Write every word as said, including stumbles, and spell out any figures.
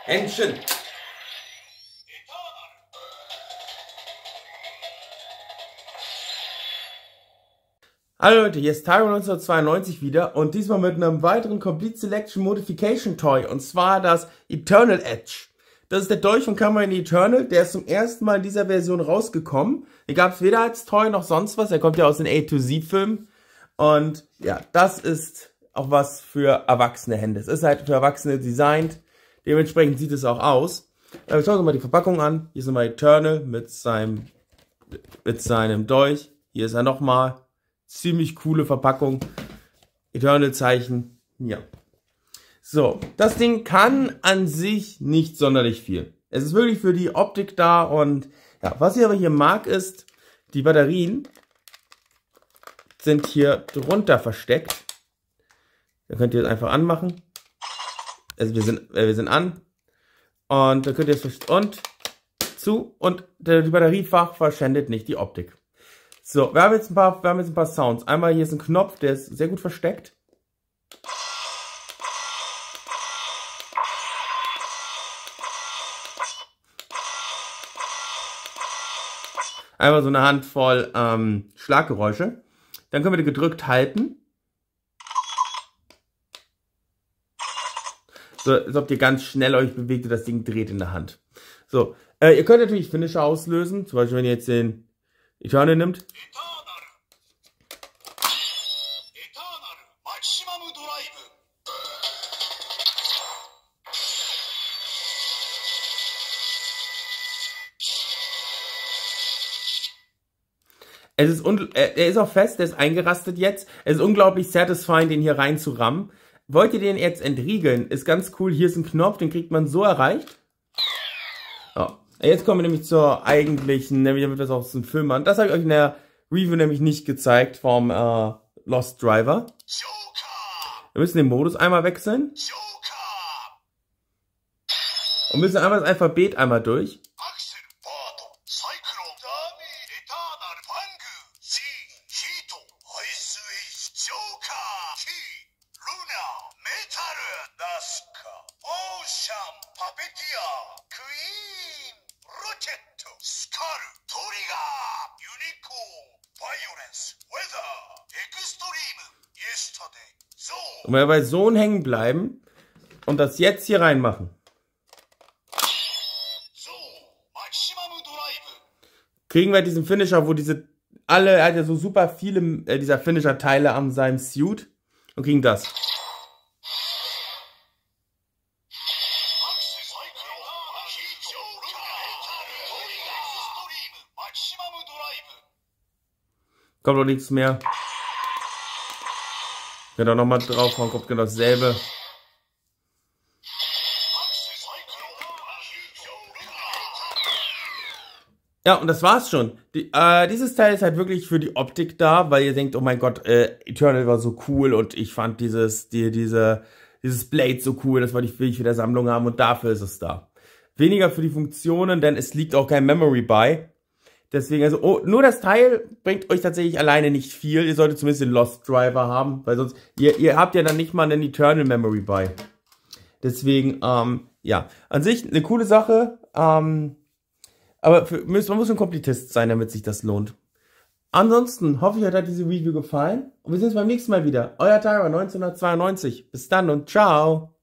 Händchen. Hallo Leute, hier ist Tyro neunzehnhundertzweiundneunzig wieder und diesmal mit einem weiteren Complete Selection Modification Toy, und zwar das Eternal Edge. Das ist der Dolch von Cameron Eternal, der ist zum ersten Mal in dieser Version rausgekommen. Den gab es weder als Toy noch sonst was, er kommt ja aus den A to Z Filmen. Und ja, das ist auch was für erwachsene Hände. Es ist halt für Erwachsene designt, dementsprechend sieht es auch aus. Äh, schauen wir uns mal die Verpackung an. Hier ist nochmal Eternal mit seinem, mit seinem Dolch. Hier ist er nochmal. Ziemlich coole Verpackung. Eternal-Zeichen. Ja. So, das Ding kann an sich nicht sonderlich viel. Es ist wirklich für die Optik da und ja, was ich aber hier mag ist, die Batterien sind hier drunter versteckt. Da könnt ihr es einfach anmachen. Also wir sind, äh, wir sind an. Und da könnt ihr es und zu und die Batteriefach verschwendet nicht die Optik. So, wir haben jetzt ein paar, wir haben jetzt ein paar Sounds. Einmal hier ist ein Knopf, der ist sehr gut versteckt. Einmal so eine Handvoll ähm, Schlaggeräusche. Dann können wir die gedrückt halten. So, als ob ihr ganz schnell euch bewegt und das Ding dreht in der Hand. So, äh, ihr könnt natürlich Finisher auslösen. Zum Beispiel, wenn ihr jetzt den Eternal nimmt. Es ist un er ist auch fest, der ist eingerastet jetzt. Es ist unglaublich satisfying, den hier reinzurammen. Wollt ihr den jetzt entriegeln? Ist ganz cool. Hier ist ein Knopf, den kriegt man so erreicht. Oh. Jetzt kommen wir nämlich zur eigentlichen, nämlich damit wir es auch aus dem Film machen. Das habe ich euch in der Review nämlich nicht gezeigt vom äh, Lost Driver. Wir müssen den Modus einmal wechseln. Und müssen einmal das Alphabet einmal durch. Und wenn wir bei so hängen bleiben und das jetzt hier reinmachen, kriegen wir diesen Finisher, wo diese alle, er hat ja so super viele äh, dieser Finisher-Teile an seinem Suit und kriegen das. Kommt doch nichts mehr. Könnt ihr nochmal drauf hauen, kommt genau dasselbe. Ja, und das war's schon. Die, äh, dieses Teil ist halt wirklich für die Optik da, weil ihr denkt, oh mein Gott, äh, Eternal war so cool und ich fand dieses, die, diese, dieses Blade so cool, das wollte ich wirklich für der Sammlung haben und dafür ist es da. Weniger für die Funktionen, denn es liegt auch kein Memory bei. Deswegen, also, oh, nur das Teil bringt euch tatsächlich alleine nicht viel. Ihr solltet zumindest den Lost Driver haben, weil sonst, ihr, ihr habt ja dann nicht mal einen Eternal Memory bei. Deswegen, ähm, ja, an sich eine coole Sache, ähm, aber für, man muss ein Komplettist sein, damit sich das lohnt. Ansonsten hoffe ich, euch hat diese Review gefallen und wir sehen uns beim nächsten Mal wieder. Euer Tyro neunzehnhundertzweiundneunzig. Bis dann und ciao!